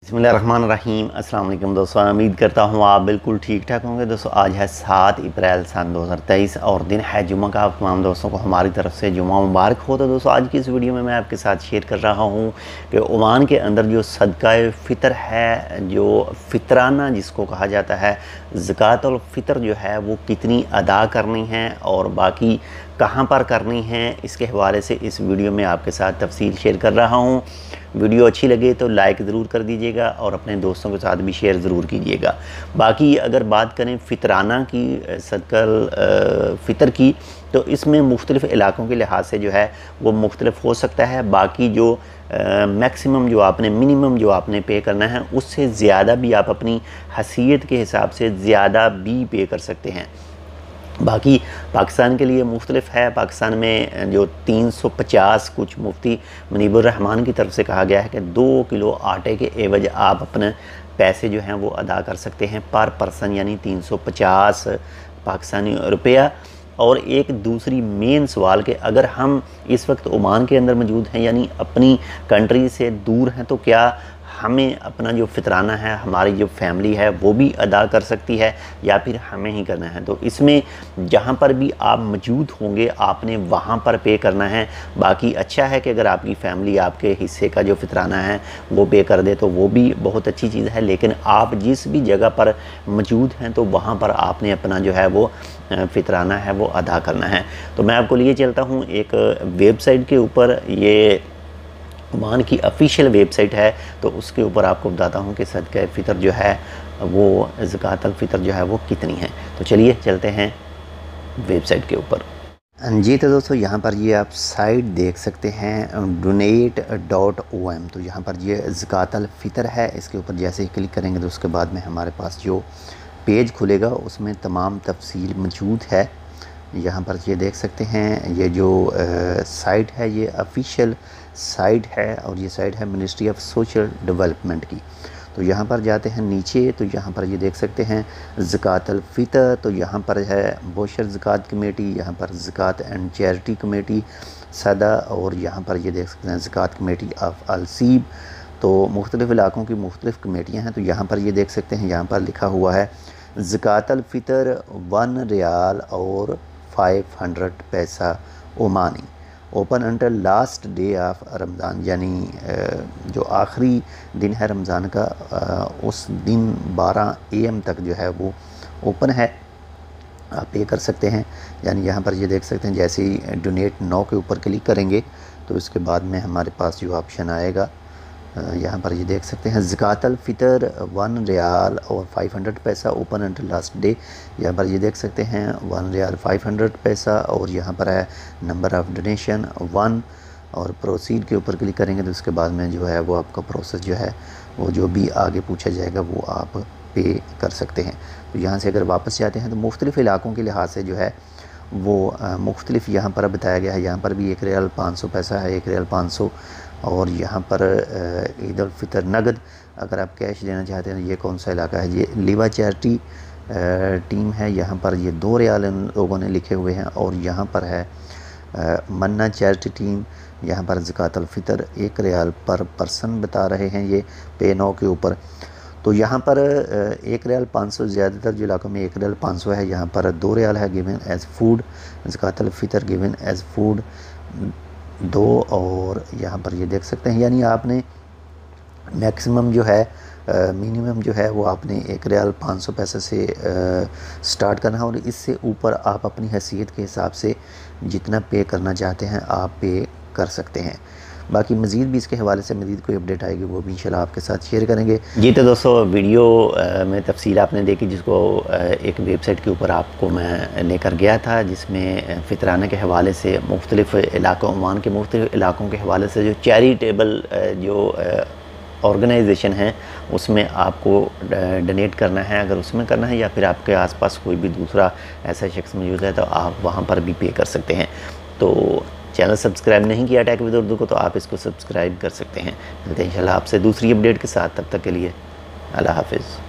बिस्मिल्लाहिर्रहमानिर्रहीम। अस्सलाम वालेकुम दोस्तों, उम्मीद करता हूँ आप बिल्कुल ठीक ठाक होंगे। दोस्तों आज है 7 अप्रैल सन 2023 और दिन है जुम्मा का। आप तमाम दोस्तों को हमारी तरफ से जुम्मा मुबारक हो। तो दोस्तों आज की इस वीडियो में मैं आपके साथ शेयर कर रहा हूँ कि ओमान के अंदर जो सदक़ाए फ़ितर है, जो फ़ितराना जिसको कहा जाता है, ज़कातुल फ़ितर जो है वो कितनी अदा करनी है और बाकी कहाँ पर करनी है, इसके हवाले से इस वीडियो में आपके साथ तफसील शेयर कर रहा हूँ। वीडियो अच्छी लगे तो लाइक ज़रूर कर दीजिएगा और अपने दोस्तों के साथ भी शेयर ज़रूर कीजिएगा। बाकी अगर बात करें फ़ितराना की, सदक़ाए फ़ितर की, तो इसमें मुख्तलिफ़ इलाक़ों के लिहाज से जो है वो मुख्तलिफ हो सकता है। बाकी जो मैक्सिमम जो आपने मिनिमम जो आपने पे करना है उससे ज़्यादा भी आप अपनी हैसियत के हिसाब से ज़्यादा भी पे कर सकते हैं। बाकी पाकिस्तान के लिए मुख्तलिफ है। पाकिस्तान में जो 350 कुछ मुफ्ती मुनीबुर रहमान की तरफ से कहा गया है कि 2 किलो आटे के एवज आप अपने पैसे जो हैं वो अदा कर सकते हैं पर पर्सन, यानी 350 पाकिस्तानी रुपया। और एक दूसरी मेन सवाल कि अगर हम इस वक्त ओमान के अंदर मौजूद हैं, यानी अपनी कंट्री से दूर हैं, तो क्या हमें अपना जो फ़ितराना है, हमारी जो फैमिली है वो भी अदा कर सकती है या फिर हमें ही करना है? तो इसमें जहाँ पर भी आप मौजूद होंगे आपने वहाँ पर पे करना है। बाकी अच्छा है कि अगर आपकी फ़ैमिली आपके हिस्से का जो फ़ितराना है वो पे कर दे तो वो भी बहुत अच्छी चीज़ है, लेकिन आप जिस भी जगह पर मौजूद हैं तो वहाँ पर आपने अपना जो है वो फ़ितराना है वो अदा करना है। तो मैं आपको लिए चलता हूँ एक वेबसाइट के ऊपर। ये ओमान की ऑफिशियल वेबसाइट है, तो उसके ऊपर आपको बताता हूँ कि सदक़ाए फ़ितर जो है वो, ज़कातुल फ़ितर जो है वो कितनी है। तो चलिए चलते हैं वेबसाइट के ऊपर। जी तो दोस्तों यहाँ पर ये आप साइट देख सकते हैं donate.om। तो यहाँ पर ये ज़कातुल फ़ितर है, इसके ऊपर जैसे ही क्लिक करेंगे तो उसके बाद में हमारे पास जो पेज खुलेगा उसमें तमाम तफसील मौजूद है। यहाँ पर ये देख सकते हैं, ये जो साइट है ये ऑफिशियल साइट है और ये साइट है मिनिस्ट्री ऑफ सोशल डेवलपमेंट की। तो यहाँ पर जाते हैं नीचे तो यहाँ पर ये देख सकते हैं ज़कातुल फ़ितर। तो यहाँ पर है बोशर ज़कात कमेटी, यहाँ पर ज़कात एंड चैरिटी कमेटी सदा, और यहाँ पर ये देख सकते हैं ज़कात कमेटी ऑफ अलसीब। तो मुख्तलिफ़ इलाक़ों की मुख्तलिफ़ कमेटियाँ हैं। तो यहाँ पर ये देख सकते हैं, यहाँ पर लिखा हुआ है ज़कातुल फ़ितर 1 रियाल और 500 पैसा Omani, open until last day of Ramzan, यानी जो आखिरी दिन है रमज़ान का उस दिन 12 AM तक जो है वो ओपन है, आप पे कर सकते हैं। यानी यहाँ पर ये देख सकते हैं, जैसे ही डोनेट नाउ के ऊपर क्लिक करेंगे तो इसके बाद में हमारे पास जो ऑप्शन आएगा, यहाँ पर ये देख सकते हैं ज़कातुल फ़ितर 1 रियाल और 500 पैसा, ओपन अंटिल लास्ट डे। यहाँ पर ये देख सकते हैं 1 रियाल 500 पैसा, और यहाँ पर है नंबर ऑफ़ डोनेशन 1, और प्रोसीड के ऊपर क्लिक करेंगे तो उसके बाद में जो है वो आपका प्रोसेस जो है वो जो भी आगे पूछा जाएगा वो आप पे कर सकते हैं। तो यहाँ से अगर वापस जाते हैं तो मुख्तलिफ़ इलाक़ों के लिहाज से जो है वो मुख्तलिफ़ यहाँ पर बताया गया है। यहाँ पर भी 1 रियाल 500 पैसा है, 1 रियाल 500, और यहाँ पर ईद उल फ़ितर नगद अगर आप कैश देना चाहते हैं। ये कौन सा इलाका है? ये लिवा चैरिटी टीम है, यहाँ पर ये 2 रियाल इन लोगों ने लिखे हुए हैं। और यहाँ पर है मन्ना चैरिटी टीम, यहाँ पर ज़कातुल फ़ितर 1 रियाल पर पर्सन बता रहे हैं ये पे नाउ के ऊपर। तो यहाँ पर 1 रियाल 500, ज़्यादातर जो इलाकों में 1 रियाल 500 है। यहाँ पर 2 रियाल है गिवन एज़ फूड, ज़कातुल फ़ितर गिवन एज़ फूड 2, और यहाँ पर ये देख सकते हैं, यानी आपने मैक्सिमम जो है मिनिमम जो है वो आपने 1 रियाल 500 पैसे से स्टार्ट करना है, और इससे ऊपर आप अपनी हैसियत के हिसाब से जितना पे करना चाहते हैं आप पे कर सकते हैं। बाकी मज़ीद भी इसके हवाले से मज़ीद कोई अपडेट आएगी वो भी इंशाल्लाह आपके साथ शेयर करेंगे। जी तो दोस्तों वीडियो में तफसील आपने देखी, जिसको एक वेबसाइट के ऊपर आपको मैं लेकर गया था, जिसमें फ़ितराना के हवाले से मुख्तलिफ़ इलाक़ों, ओमान के मुख्तलिफ़ इलाक़ों के हवाले से जो चैरिटेबल जो ऑर्गेनाइजेशन है उसमें आपको डोनेट करना है, अगर उसमें करना है, या फिर आपके आसपास कोई भी दूसरा ऐसा शख्स मौजूद है तो आप वहाँ पर भी पे कर सकते हैं। तो चैनल सब्सक्राइब नहीं किया टेक विद उर्दू को तो आप इसको सब्सक्राइब कर सकते हैं। मिलते हैं इंशाल्लाह आपसे दूसरी अपडेट के साथ, तब तक के लिए अल्लाह हाफ़िज़।